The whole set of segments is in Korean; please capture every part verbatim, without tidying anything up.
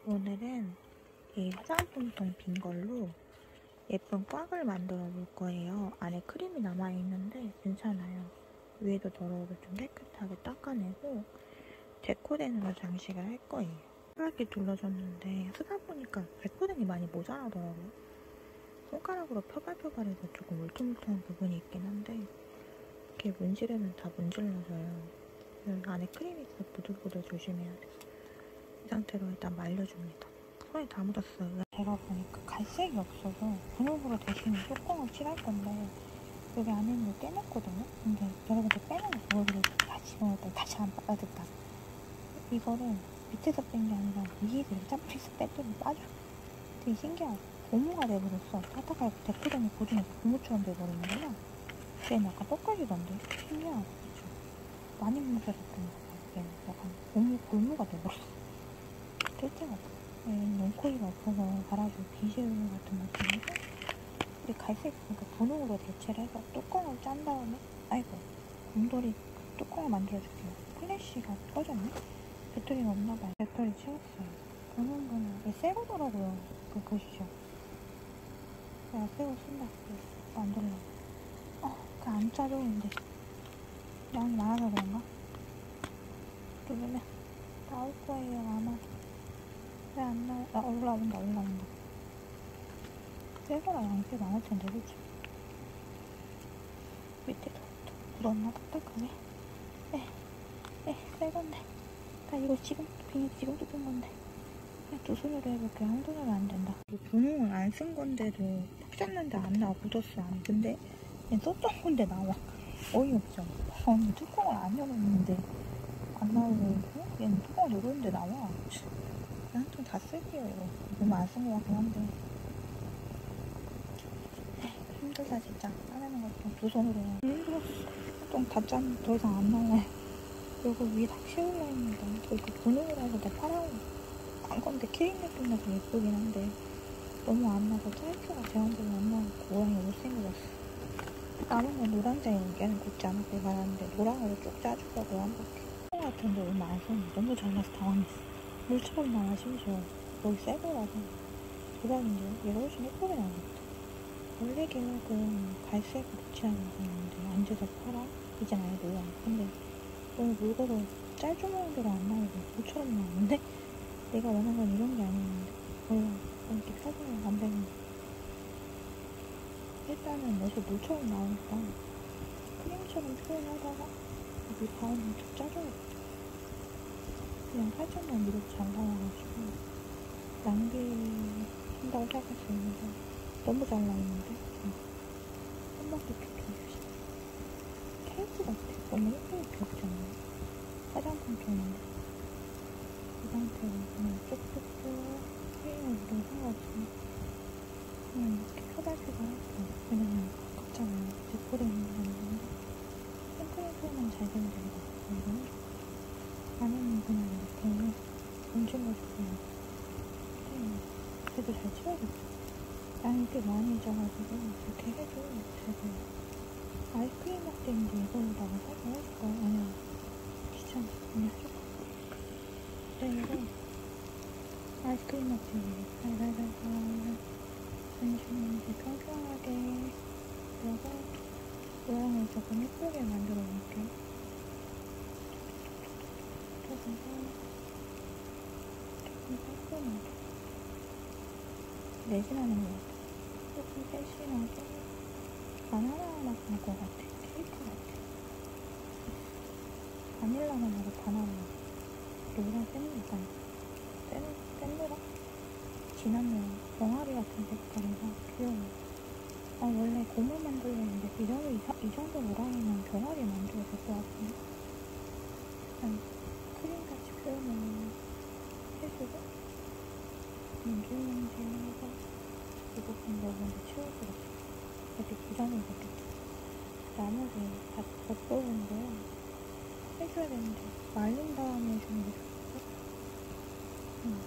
오늘은 이 화장품통 빈 걸로 예쁜 꽉을 만들어 볼 거예요. 안에 크림이 남아있는데 괜찮아요. 위에도 더러워도 좀 깨끗하게 닦아내고 데코댕으로 장식을 할 거예요. 손가락이 둘러졌는데 쓰다 보니까 데코댕이 많이 모자라더라고요. 손가락으로 펴발펴발해서 조금 울퉁불퉁한 부분이 있긴 한데 이렇게 문지르면 다 문질러져요. 안에 크림이 있어 부들부들 조심해야 돼요. 이 상태로 일단 말려줍니다. 손에 다 묻었어요. 제가 보니까 갈색이 없어서 분홍으로 대신 뚜껑을 칠할 건데 여기 안에 있는 거 떼냈거든요? 근데 여러분들 빼내서 얼굴을 다시 집어넣었더니 다시 안 빠졌다. 이거를 밑에서 뺀 게 아니라 위에서 짬뽕에서 뺐더니 빠져. 되게 신기하고 고무가 돼버렸어. 딱딱하게 데코댕이 고정해서 고무처럼 돼버리는구나. 걔는 약간 똑같이던데? 신기하고 그쵸? 많이 뭉쳐졌던 거 같아요. 약간 고무, 고무가 돼버렸어. 뜰데가 없어. 눈코입이 없어서 갈아줄 비실 같은 느낌이고 우리 갈색 그러니까 분홍으로 대체를 해서 뚜껑을 짠 다음에 아이고 곰돌이 뚜껑을 만들어줄게요. 플래시가 꺼졌네? 배터리가 없나봐요. 배터리 채웠어요. 분홍 분홍 이게 새거더라고요. 그 보시죠. 내가 새거 쓴다. 만들려. 어, 그 안 짜져 근데 양이 많아서 그런가? 누르면 나올 거예요 아마도. 왜 안 나와? 아, 올라온다, 올라온다. 새거랑 양이 꽤 많을 텐데, 그치? 밑에도 묻었나? 딱딱하네. 에, 에, 새건데. 나 이거 지금, 비닐 지금 뜯은 건데. 그냥 두 손으로 해볼게요. 한 손으로 안 된다. 분홍을 안 쓴 건데도 푹 짰는데 안 나와. 묻었어, 안에. 근데 얘 썼던 건데 나와. 어이없죠? 아니, 뚜껑을 안 열었는데 안 나오고, 얘는 뚜껑을 열었는데 나와. 한 통 다 쓸게요, 이거. 너무 안 쓴 것 같긴 한데. 힘들다, 진짜. 짜내는 것도 두 손으로 해. 힘들었어. 좀 다 짜면 더 이상 안 나와요. 이거 위에 다 씌울라 했는데. 저 이거 분홍으로 해서 내 파라고 안 건데 키링 느낌 나서 예쁘긴 한데. 너무 안 나서 짧게가 제한적으로 안 나고 고양이 못생겨졌어. 남은 건 노란색이 얘는 곱지 않았길 바랐는데 노랑으로 쭉 짜주려고 한 바퀴. 통 같은데 얼마 안 썼는데 너무 잘나서 당황했어. 물처럼 나와 심지어. 여기 새거라서 대박인데요? 얘가 훨씬 예쁘게 나오겠다. 원래 계획은 갈색으로 칠하는 거였는데 앉아서 파라? 이젠 아예 노랑. 근데 너무 묽어서 짤조명대로 안 나오고 물처럼 나오는데? 내가 원하는 건 이런 게 아니었는데 몰라. 이렇게 펴서는 안 되는 거. 일단은 여기서 물처럼 나오니까 크림처럼 표현하다가 여기 가운데 좀 짜줘야겠다. 그냥 살짝만 위로 잘 나와가지고 낭비한다고 생각할 수 있는데 너무 잘 나오는데 응. 한 번 더 비켜주시죠. 케이스 같아. 너무 예쁘게 비었지 않나요? 화장품 통인데 이 상태로 그냥 쭉쭉쭉 크림을 묻어도 상관없으니까 그냥 이렇게 펴발펴발 할게요. 왜냐면 가깝잖아요. 데코레이션 하는데 핑크림 표현은 잘 되면 되는 것 같고 이거는 안에는 그냥 이렇게 얹혀가지고 네, 그래도 잘 치워야겠죠. 양이 꽤 많이 져가지고 이렇게 해도 잘 돼요. 아이스크림 막대인데 이걸로다가 살짝 해줄까요? 아니야, 귀찮아. 그냥 해줘. 네, 이거 아이스크림 막대인데 살살살살 전신을 이제 평평하게 넣어서 모양을 조금 예쁘게 만들어 볼게요. 조금 깔끔하게 내진하는 것 같아. 조금 세심하게 바나나 맛 날 것 같아. 케이크 같아. 바닐라 맛 나고 바나나 노란 샌드위치 샌, 샌드라? 진한 노랑 병아리 같은 색깔이라 귀여워. 아 원래 고무 만들려 했는데 이 정도, 이, 이 정도 노랑이면 병아리 만들어도 될 것 같은데 일단 크림같이 표현을 해주고 민주민지 해서 이 부분 여러분들 채워주겠어요. 아직 부담이 되겠다. 나머지 다 겉부분도요 해줘야 되는데 말린 다음에 해주는 게 좋겠어? 응.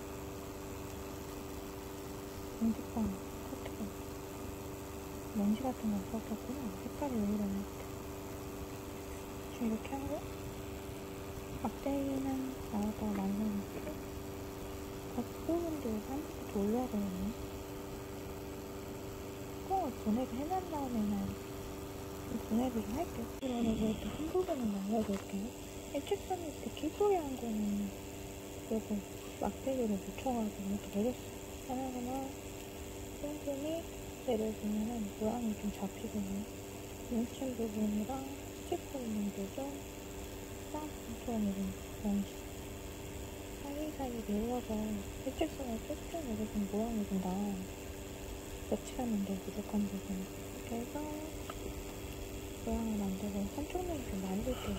먼지빵 터트려. 먼지 같은 거 없었겠구나. 색깔이 왜 이러냐. 지금 이렇게 하고 막대기는 나오다가 말려놓고 겉부분 이렇게 올려야 되겠네. 뚜껑을 분해를 해놓은 다음에는 분해를 좀 할게요. 그러면 이것도 한 부분은 알려줄게요. 일직선일 때 기부리한 거는 요거 막대기로 묻혀가지고 이렇게 내렸어요. 하나하나 쏨쏨이 내려주면은 모양이 좀 잡히거든요. 뭉친 부분이랑 스티커 있는 부분, 쌍통통이 좀 양식 사이사이 내려서 일직선을 쭉쭉 내려준 모양이 좀 나와요. 겹치는데 부족한 부분. 이렇게 해서 모양을 만들고 한쪽 면이 좀 말릴게요.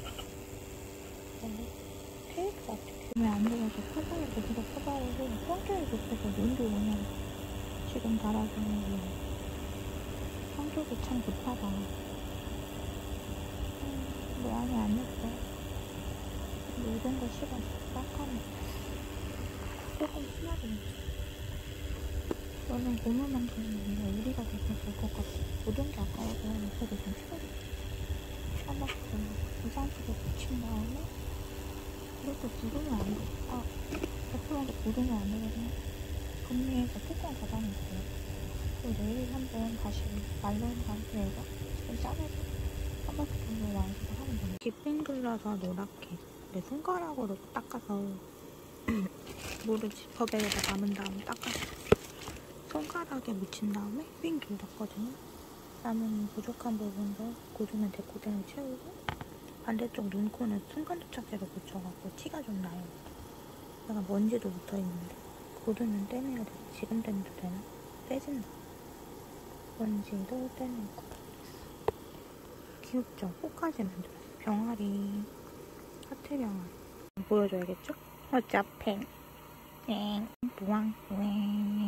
테이프 같아요. 몸에 안 들어서 포장을 계속 포장하고 성격이 급해서 눈도 오늘 지금 달아주는 게 성격이 참 급하다. 음, 모양이 안 예뻐. 모든 거 싫어. 빡하네. 조금 심하게 묻혀. 너는 고무 만드는 게 우리가 됐을 것 같아. 모든 게 아까워서 저도 좀 싫어. 한바퀴 이 상태로 붙인 다음에 이것도 부르면 안 돼. 아, 백 퍼센트 부르면 안 되거든요. 분리해서 뚜껑 닫아놓을게요. 그리고 내일 한번 다시 말린 상태에서 좀 짜내서 한 바퀴 정도 완성을 하면 됩니다. 빗빙글러서 노랗게 내 손가락으로 닦아서 물을 지퍼백에다 담은 다음에 닦아서 손가락에 묻힌 다음에 삥 둘렀거든요. 남은 부족한 부분도 고주면 데코대로 채우고 반대쪽 눈코는 순간도착제로 붙여갖고 티가 좀 나요. 약간 먼지도 묻어있는데 고드는 떼내야 돼. 지금 떼내도 되나? 빼진다. 먼지도 떼내고 귀엽죠? 꽃까지 만들었어요. 병아리 하트 병아리 보여줘야겠죠? 어차피 엥 부왕 엥